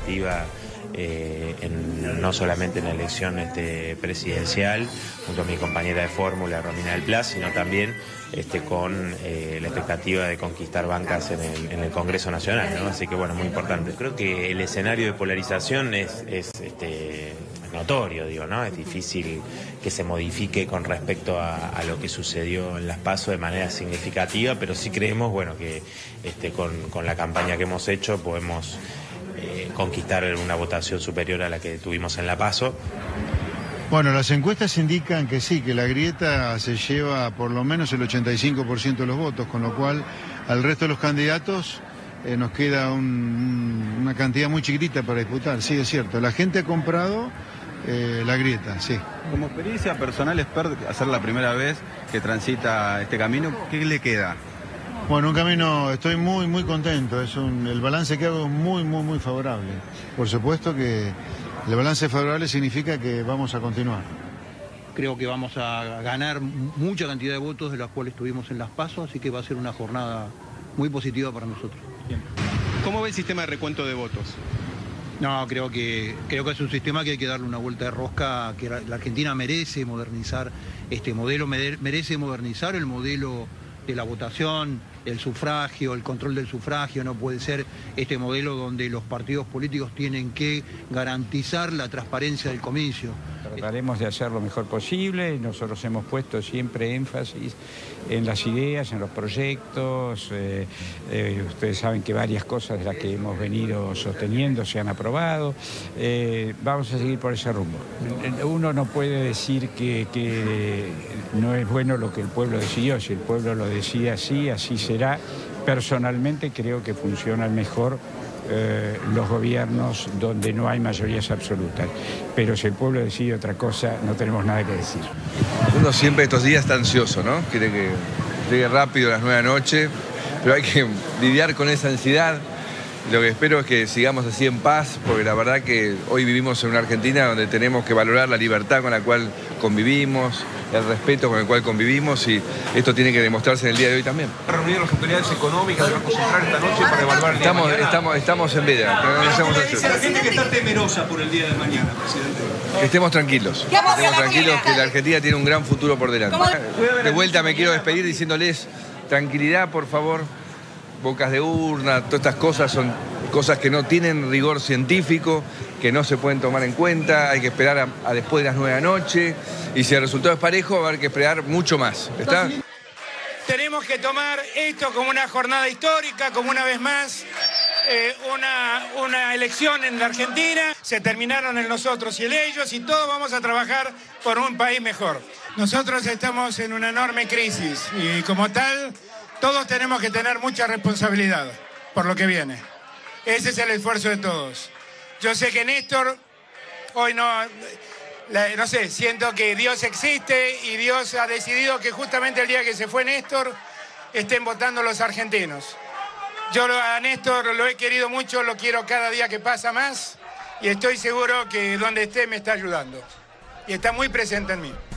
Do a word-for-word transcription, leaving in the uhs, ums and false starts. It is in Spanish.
expectativa eh, en, no solamente en la elección este, presidencial, junto a mi compañera de fórmula, Romina del Pla, sino también este, con eh, la expectativa de conquistar bancas en el, en el Congreso Nacional, ¿no? Así que bueno, muy importante. Creo que el escenario de polarización es, es este, notorio, digo, ¿no? Es difícil que se modifique con respecto a, a lo que sucedió en las PASO de manera significativa, pero sí creemos, bueno, que este, con, con la campaña que hemos hecho podemos eh, conquistar una votación superior a la que tuvimos en la PASO. Bueno, las encuestas indican que sí, que la grieta se lleva por lo menos el ochenta y cinco por ciento de los votos, con lo cual al resto de los candidatos eh, nos queda un, una cantidad muy chiquitita para disputar. Sí, es cierto, la gente ha comprado eh, la grieta, sí. Como experiencia personal, expert, hacer la primera vez que transita este camino, ¿qué le queda? Bueno, un camino, estoy muy, muy contento, es un, el balance que hago es muy, muy, muy favorable. Por supuesto que el balance favorable significa que vamos a continuar. Creo que vamos a ganar mucha cantidad de votos de las cuales tuvimos en las PASO, así que va a ser una jornada muy positiva para nosotros. Bien. ¿Cómo ve el sistema de recuento de votos? No, creo que, creo que es un sistema que hay que darle una vuelta de rosca, que la Argentina merece modernizar este modelo, merece modernizar el modelo de la votación, el sufragio, el control del sufragio. No puede ser este modelo donde los partidos políticos tienen que garantizar la transparencia del comicio. Trataremos de hacer lo mejor posible. Nosotros hemos puesto siempre énfasis en las ideas, en los proyectos. Eh, eh, ustedes saben que varias cosas de las que hemos venido sosteniendo se han aprobado. Eh, vamos a seguir por ese rumbo. Uno no puede decir que, que no es bueno lo que el pueblo decidió. Si el pueblo lo decide así, así será. Personalmente creo que funcionan mejor Eh, los gobiernos donde no hay mayorías absolutas. Pero si el pueblo decide otra cosa, no tenemos nada que decir. Uno siempre estos días está ansioso, ¿no? Quiere que llegue rápido a las nueve de la noche, pero hay que lidiar con esa ansiedad. Lo que espero es que sigamos así en paz, porque la verdad que hoy vivimos en una Argentina donde tenemos que valorar la libertad con la cual convivimos, el respeto con el cual convivimos, y esto tiene que demostrarse en el día de hoy también. Reunir las autoridades económicas del Banco Central esta noche para evaluar el día estamos, de mañana. Estamos, estamos en veda. ¿Cómo le dice a la gente que está temerosa por el día de mañana, presidente? Que estemos tranquilos, que estemos tranquilos, que la Argentina tiene un gran futuro por delante. De vuelta me quiero despedir diciéndoles tranquilidad, por favor. Bocas de urna, todas estas cosas son cosas que no tienen rigor científico, que no se pueden tomar en cuenta, hay que esperar a, a después de las nueve de la noche, y si el resultado es parejo va a haber que esperar mucho más. ¿Está? Tenemos que tomar esto como una jornada histórica, como una vez más eh, una, una elección en la Argentina. Se terminaron el nosotros y el ellos, y todos vamos a trabajar por un país mejor. Nosotros estamos en una enorme crisis y como tal todos tenemos que tener mucha responsabilidad por lo que viene. Ese es el esfuerzo de todos. Yo sé que Néstor, hoy no, la, no sé, siento que Dios existe y Dios ha decidido que justamente el día que se fue Néstor estén votando los argentinos. Yo a Néstor lo he querido mucho, lo quiero cada día que pasa más, y estoy seguro que donde esté me está ayudando. Y está muy presente en mí.